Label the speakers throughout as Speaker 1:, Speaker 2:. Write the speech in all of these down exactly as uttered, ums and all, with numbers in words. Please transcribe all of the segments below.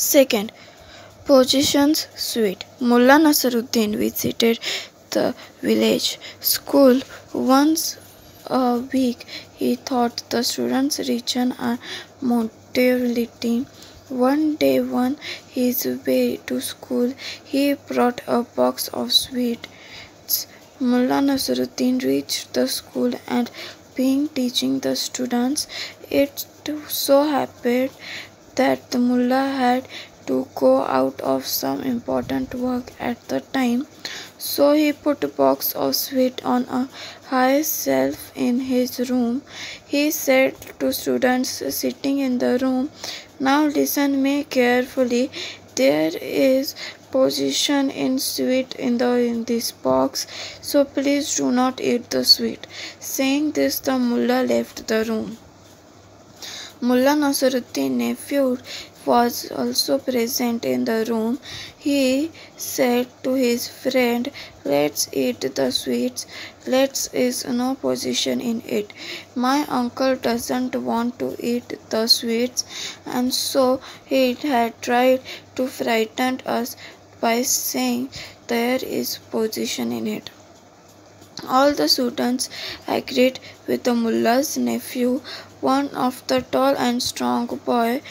Speaker 1: Second, positions sweet. Mullah Nasruddin visited the village school once a week. He taught the students religion and morality. One day, on his way to school, he brought a box of sweets. Mullah Nasruddin reached the school and being teaching the students. It so happened that the mullah had to go out of some important work at the time, so he put a box of sweet on a high shelf in his room. He said to students sitting in the room, "Now listen me carefully. There is poison in sweet in the in this box, so please do not eat the sweet." Saying this, the mullah left the room. Mullah Nasruddin's nephew was also present in the room. He said to his friend, "Let's eat the sweets. Let's is no poison in it. My uncle doesn't want to eat the sweets, and so he had tried to frighten us by saying there is poison in it." All the students agreed with the mullah's nephew. One of the tall and strong boy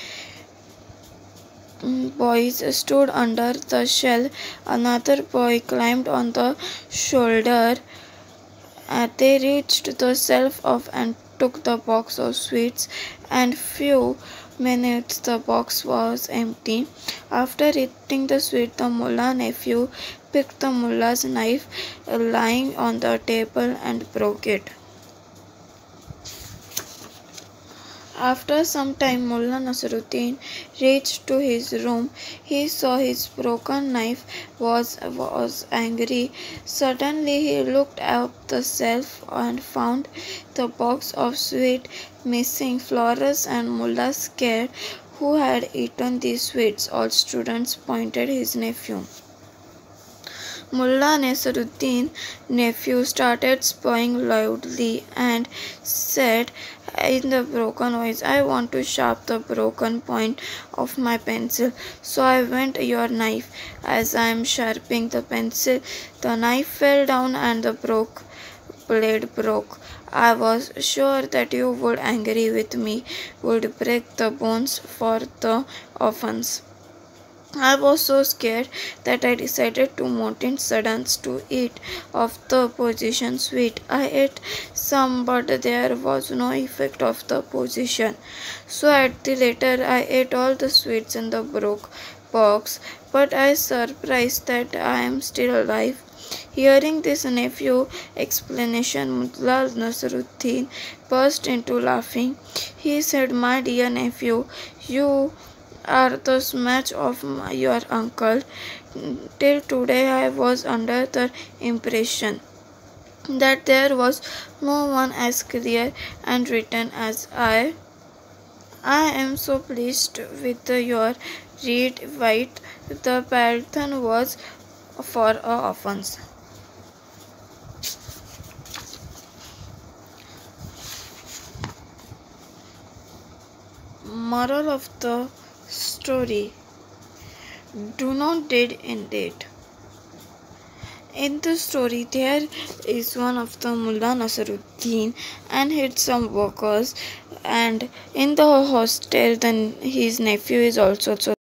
Speaker 1: boys stood under the shelf. Another boy climbed on the shoulder. Uh, they reached the shelf of and took the box of sweets, and few minutes the box was empty. After eating the sweet, the mullah nephew picked the mullah's knife uh, lying on the table and broke it. After some time, Mullah Nasruddin reached to his room. He saw his broken knife, was, was angry. Suddenly he looked up the shelf and found the box of sweet missing. Flores and Mullah scared. Who had eaten these sweets? All students pointed his nephew. Mullah Nasruddin's nephew started spying loudly and said in the broken voice, "I want to sharpen the broken point of my pencil, so I want your knife." As I am sharpening the pencil, the knife fell down and the broke blade broke. I was sure that you would angry with me, would break the bones for the offense. I was so scared that I decided to mountain suddenly to eat of the poison sweet. I ate some, but there was no effect of the poison. So at the later I ate all the sweets in the broke box, but I surprised that I am still alive. Hearing this nephew explanation, Mullah Nasruddin burst into laughing. He said, "My dear nephew, you are the match of my, your uncle. Till today I was under the impression that there was no one as clear and written as I. I am so pleased with your read white. The pattern was for a offense." Moral of the story: do not dead end it. In the story, there is one of the Mullah Nasruddin and hit some workers, and in the hostel, then his nephew is also.